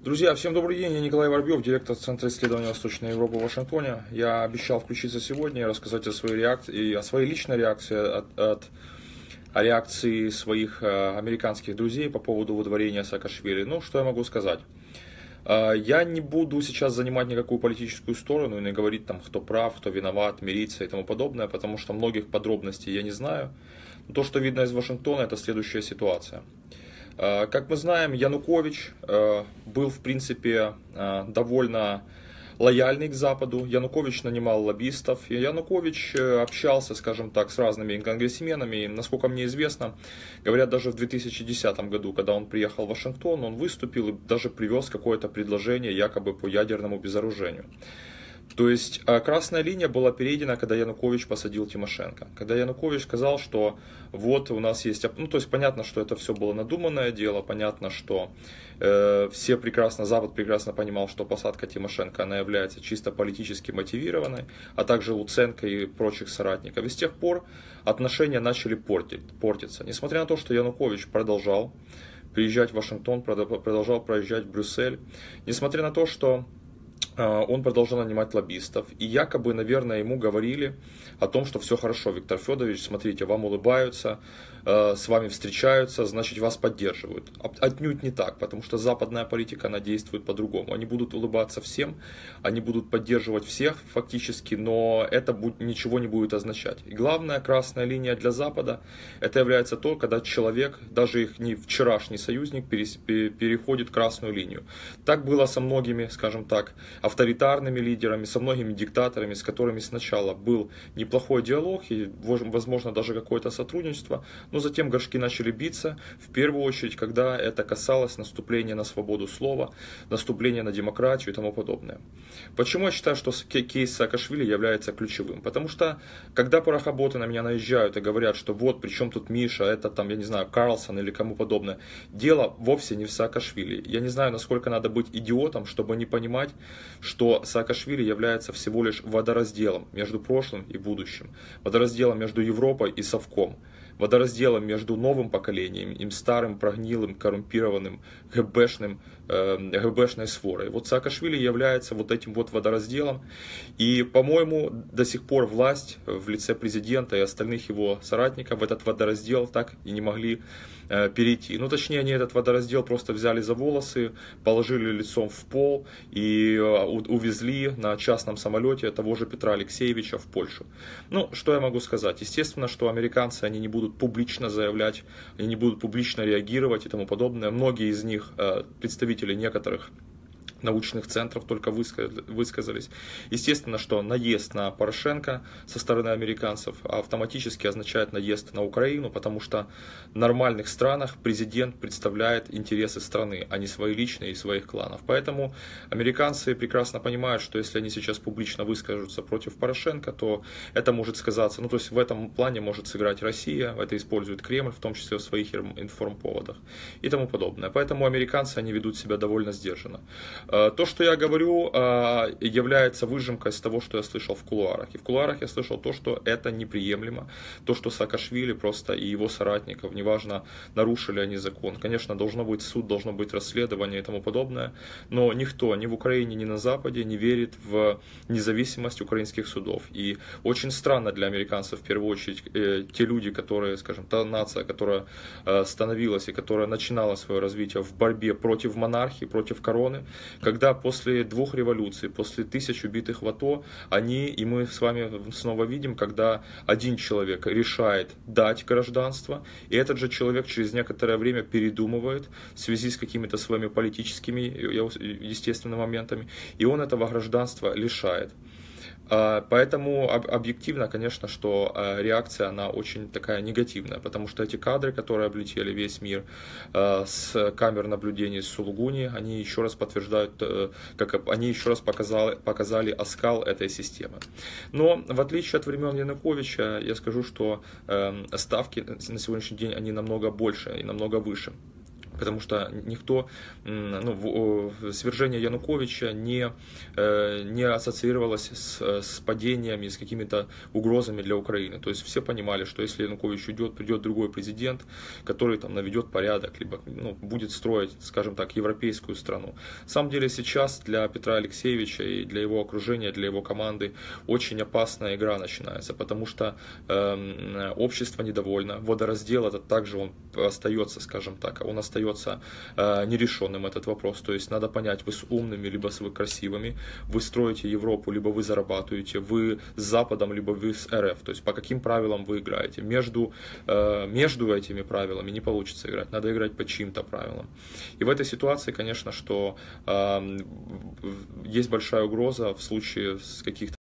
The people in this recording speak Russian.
Друзья, всем добрый день, я Николай Воробьев, директор Центра исследования Восточной Европы в Вашингтоне. Я обещал включиться сегодня и рассказать о своей реакции, о своей личной реакции, о реакции своих американских друзей по поводу выдворения Саакашвили. Ну, что я могу сказать? Я не буду сейчас занимать никакую политическую сторону и не говорить, там, кто прав, кто виноват, мириться и тому подобное, потому что многих подробностей я не знаю. Но то, что видно из Вашингтона, это следующая ситуация. Как мы знаем, Янукович был, в принципе, довольно лояльный к Западу. Янукович нанимал лоббистов. И Янукович общался, скажем так, с разными конгрессменами. И, насколько мне известно, говорят, даже в 2010 году, когда он приехал в Вашингтон, он выступил и даже привез какое-то предложение якобы по ядерному безоружению. То есть красная линия была перейдена, когда Янукович посадил Тимошенко. Когда Янукович сказал, что вот у нас есть... Ну, то есть понятно, что это все было надуманное дело, понятно, что все прекрасно, Запад прекрасно понимал, что посадка Тимошенко, она является чисто политически мотивированной, а также Луценко и прочих соратников. И с тех пор отношения начали портиться. Несмотря на то, что Янукович продолжал приезжать в Вашингтон, продолжал проезжать в Брюссель, несмотря на то, что он продолжал нанимать лоббистов. И якобы, наверное, ему говорили о том, что все хорошо, Виктор Федорович, смотрите, вам улыбаются, с вами встречаются, значит, вас поддерживают. Отнюдь не так, потому что западная политика, она действует по-другому. Они будут улыбаться всем, они будут поддерживать всех фактически, но это ничего не будет означать. И главная красная линия для Запада, это является то, когда человек, даже их не вчерашний союзник, переходит красную линию. Так было со многими, скажем так, авторитарными лидерами, со многими диктаторами, с которыми сначала был неплохой диалог и, возможно, даже какое-то сотрудничество, но затем горшки начали биться, в первую очередь, когда это касалось наступления на свободу слова, наступления на демократию и тому подобное. Почему я считаю, что кейс Саакашвили является ключевым? Потому что, когда порохоботы на меня наезжают и говорят, что вот, при чем тут Миша, это там, я не знаю, Карлсон или кому подобное, дело вовсе не в Саакашвили. Я не знаю, насколько надо быть идиотом, чтобы не понимать, что Саакашвили является всего лишь водоразделом между прошлым и будущим, водоразделом между Европой и Совком, водоразделом между новым поколением и старым, прогнилым, коррумпированным, ГБшной сворой. Вот Саакашвили является вот этим вот водоразделом. И, по-моему, до сих пор власть в лице президента и остальных его соратников в этот водораздел так и не могли перейти. Ну, точнее, они этот водораздел просто взяли за волосы, положили лицом в пол и увезли на частном самолете того же Петра Алексеевича в Польшу. Ну, что я могу сказать? Естественно, что американцы, они не будут публично заявлять, они не будут публично реагировать и тому подобное. Многие из них, представители некоторых научных центров, только высказались. Естественно, что наезд на Порошенко со стороны американцев автоматически означает наезд на Украину, потому что в нормальных странах президент представляет интересы страны, а не свои личные и своих кланов. Поэтому американцы прекрасно понимают, что если они сейчас публично выскажутся против Порошенко, то это может сказаться, ну то есть в этом плане может сыграть Россия, это использует Кремль, в том числе в своих информповодах и тому подобное. Поэтому американцы, они ведут себя довольно сдержанно. То, что я говорю, является выжимкой из того, что я слышал в кулуарах. И в кулуарах я слышал то, что это неприемлемо. То, что Саакашвили просто и его соратников, неважно, нарушили они закон. Конечно, должно быть суд, должно быть расследование и тому подобное. Но никто ни в Украине, ни на Западе не верит в независимость украинских судов. И очень странно для американцев, в первую очередь, те люди, которые, скажем, та нация, которая становилась и которая начинала свое развитие в борьбе против монархии, против короны, когда после 2 революций, после 1000 убитых в АТО, они, и мы с вами снова видим, когда один человек решает дать гражданство, и этот же человек через некоторое время передумывает в связи с какими-то своими политическими, естественными моментами, и он этого гражданства лишает. Поэтому объективно, конечно, что реакция, она очень такая негативная, потому что эти кадры, которые облетели весь мир с камер наблюдения с Сулугуни, они еще раз подтверждают, они еще раз показали оскал этой системы. Но в отличие от времен Януковича, я скажу, что ставки на сегодняшний день, они намного больше и намного выше. Потому что никто, свержение Януковича не ассоциировалось с падениями, с какими-то угрозами для Украины. То есть все понимали, что если Янукович уйдет, придет другой президент, который там наведет порядок, либо будет строить, скажем так, европейскую страну. На самом деле сейчас для Петра Алексеевича и для его окружения, для его команды очень опасная игра начинается, потому что общество недовольно, водораздел это также он остается, скажем так, он остается нерешенным этот вопрос. То есть надо понять, вы с умными, либо вы красивыми, вы строите Европу, либо вы зарабатываете, вы с Западом, либо вы с РФ. То есть по каким правилам вы играете. Между этими правилами не получится играть. Надо играть по чьим-то правилам. И в этой ситуации, конечно, что есть большая угроза в случае с каких-то